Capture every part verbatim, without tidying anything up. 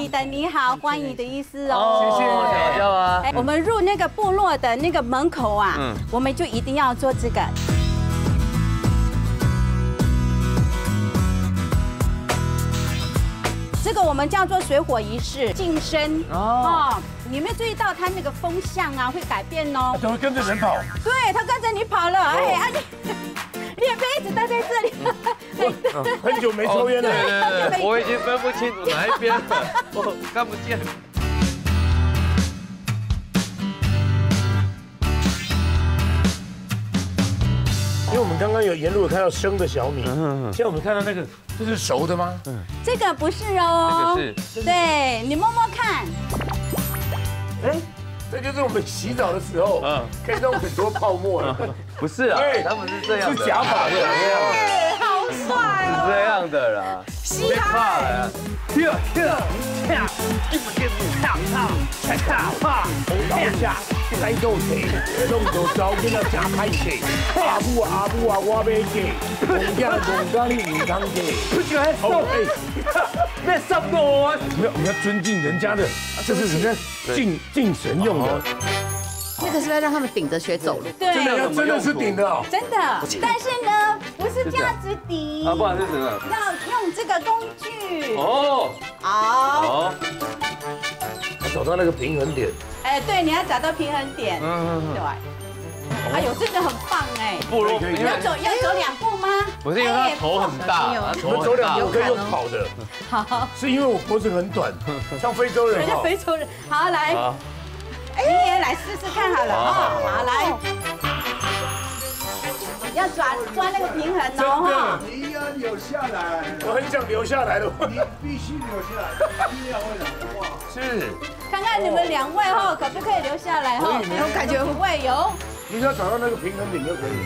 你的你好，欢迎的意思哦。 谢谢小娇啊。 哎，我们入那个部落的那个门口啊，嗯，我们就一定要做这个。这个我们叫做水火仪式，晋升哦。你有没有注意到它那个风向啊会改变哦？ 它会跟着人跑。 对，它跟着你跑了，哎啊你，你也不要一直待在这里。 很久没抽烟了。 对对对，我已经分不清楚哪一边了，我看不见。 因为我们刚刚有沿路有看到生的小米，现在我们看到那个，这是熟的吗？ 这个不是哦， 这个是， 对你摸摸看。 哎，这就是我们洗澡的时候，嗯，可以弄很多泡沫了。 不是啊，他们是这样的， 是假发的， 好帅哦， 是这样的啦， 嘻哈。 跳跳跳，一不见不跳跳，跳跳啪，跳下，来到地，弄到手囡仔真歹势。阿母啊阿母啊，我要嫁，公囝公囝你唔通嫁。不喜欢送哎，别上我。我们要我们要尊敬人家的，这是人家敬敬神用的。 那个是要让他们顶着雪走路， 对， 真的真的是顶的哦， 真的。但是呢，不是这样子顶， 啊，不然是什么？ 要用这个工具。 哦， 好。 要找到那个平衡点。 哎，对，你要找到平衡点。嗯，对。哎呦，真的很棒哎！ 不如要走要走两步吗？ 不是因为他头很大， 我们走两步可以用跑的。好，是因为我脖子很短，像非洲人。 人家非洲人。好，来。你也来试试看好了啊！好，来，要抓抓那个平衡哦！ 你要留下来，我很想留下来的，你必须留下来，一定要会讲话。是， 看看你们两位哈，可不可以留下来哈？ 我感觉不会有， 你只要找到那个平衡点就可以。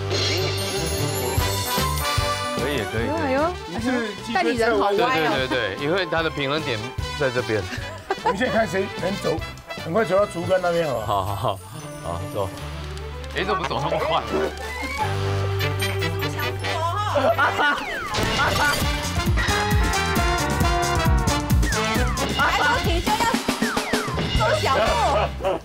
可以可以。 哎呦，但你人好歪哦。 对对对，因为它的平衡点在这边。 我们现在看谁能走。很快走到竹竿那边好了。 好好好，好走。哎，怎么走那么快？ 抬头挺胸要走小步。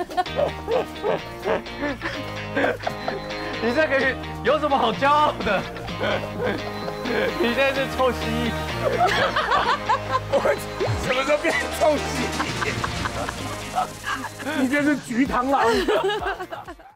你这个有什么好骄傲的？你现在是臭蜥蜴。 我什么时候变臭蜥蜴？你这是菊螳螂。